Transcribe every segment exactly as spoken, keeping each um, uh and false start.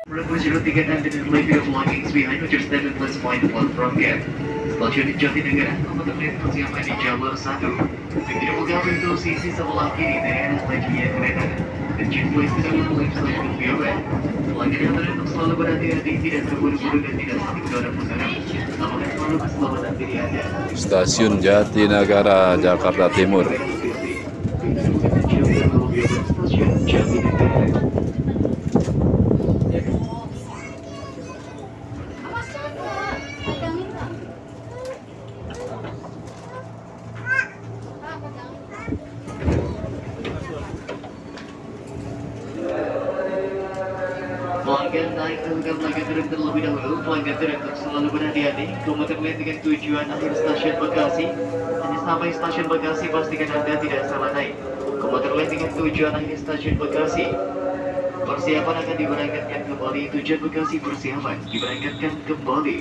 zero tiga and the delay of belongings behind which are standard plus point one from here. Stasiun Jatinegara, komuter lain persiapan di jalur satu. Tidak menggabung pintu sisi sebelah kiri dari arah bagian kereta. Kecil please tidak memulai stasiun Biore. Pelanggan yang untuk selalu berhati-hati, tidak terburu-buru dan tidak saling dorong-mendorong. Namun selalu keselamatan diri Anda. Stasiun Jatinegara, Jakarta Timur. Stasiun Jatinegara. Pelanggan naik tangga pelanggan turun terlebih dahulu. Pelanggan turun untuk selalu berhati-hati. Komuter lain dengan tujuan akhir stasiun Bekasi. Hanya sampai stasiun Bekasi pastikan Anda tidak salah naik. Komuter lain dengan tujuan akhir stasiun Bekasi. Persiapan akan diberangkatkan kembali. Tujuan Bekasi persiapan diberangkatkan kembali.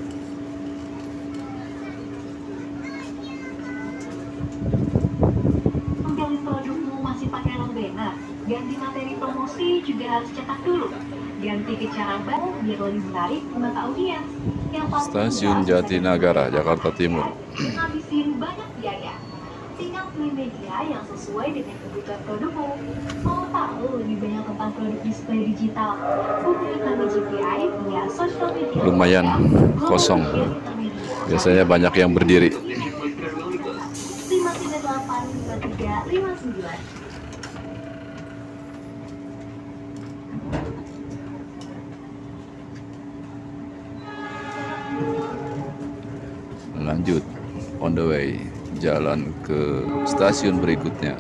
Menggali produkmu masih pakai lembena, ganti materi promosi juga harus cetak dulu. Ganti ke cara baru biar lebih menarik di mata audiens. Yang pasti Stasiun Jatinegara, Jakarta Timur. Ngabisin banyak biaya. Tinggal pilih media yang sesuai dengan kebutuhan produkmu. Mau tahu lebih banyak tentang produk display digital? Hubungi kami G P I via sosial media. Lumayan kosong. Biasanya banyak yang berdiri. lima tiga delapan lima tiga lima sembilan. Lanjut on the way, jalan ke stasiun berikutnya,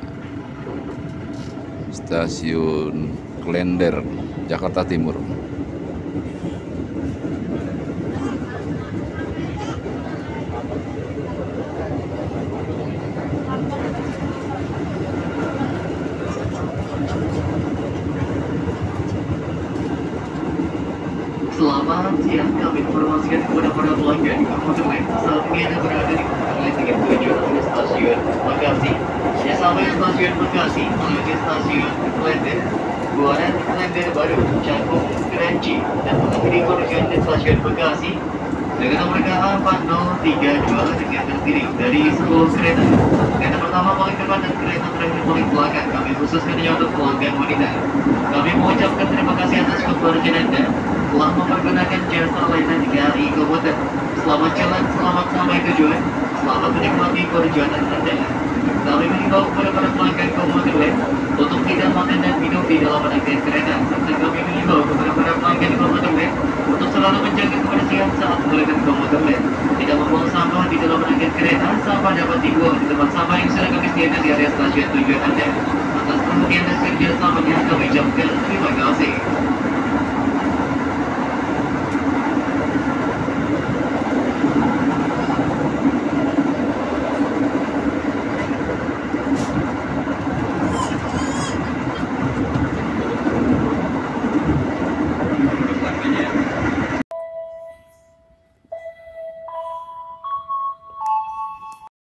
Stasiun Klender, Jakarta Timur. Selamat siang, kami informasikan kepada para pelanggan komuter lain saat ini Anda berada di komuter lain dengan tujuan ke stasiun Bekasi. Ya, sampai stasiun Bekasi menuju stasiun Klender, Buaran Klender baru, Cakung, Kranji, dan mengakhiri tujuan di stasiun Bekasi dengan nomor K A empat nol tiga dua dengan terdiri dari sepuluh kereta. Kereta pertama paling depan dan kereta terakhir paling belakang. Kami khususkan hanya untuk pelanggan wanita. Kami mengucapkan terima kasih atas kepercayaan Anda telah mempergunakan jasa layanan K A I Komuter. Selamat jalan, selamat sampai tujuan, selamat menikmati perjalanan Anda. Kami mengimbau kepada para pelanggan komuter lain untuk tidak makan dan minum di dalam rangkaian kereta, serta kami mengimbau kepada para pelanggan komuter lain untuk selalu menjaga kebersihan saat menggunakan komuter lain, tidak membuang sampah di dalam rangkaian kereta. Sampah dapat dibuang di tempat sampah yang sudah kami sediakan di area stasiun tujuan Anda. Atas perhatian dan kerjasamanya kami ucapkan terima kasih.